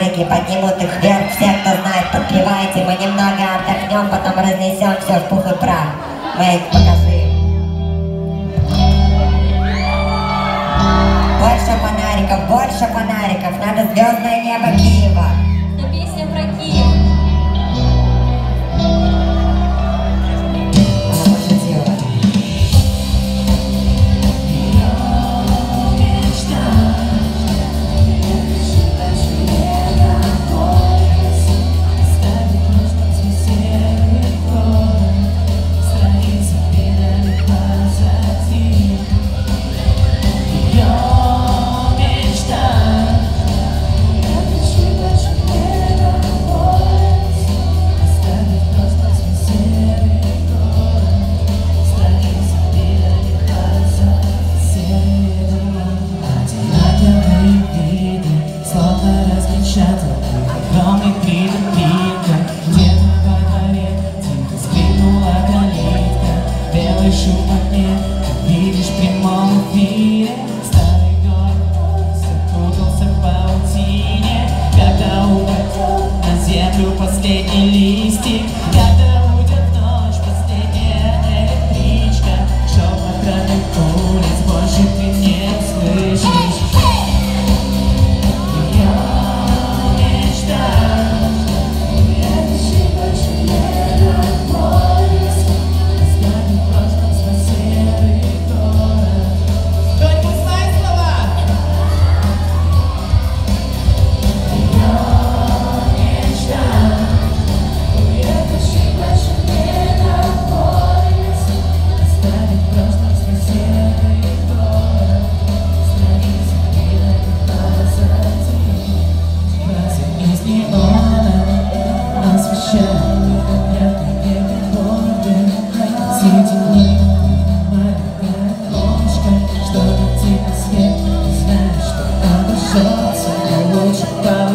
фонарики, поднимут их вверх. Все, кто знает, подпевайте. Мы немного отдохнем, потом разнесем все в пух и прах. Мэйк, покажи. Больше фонариков. Надо звездное небо Киева. Это песня про Киев. Она пошутила. Огромный придумка, где-то во дворе тихо скрипнула калитка. Белый шум в окне, как видишь в прямом эфире. Старый город запутался в паутине. Когда упадет на землю последний листик, когда уйдет ночь, последняя электричка, шепот родных улиц больше ты не услышишь. Что-то типа свет, знаешь, что обошелся, но лучше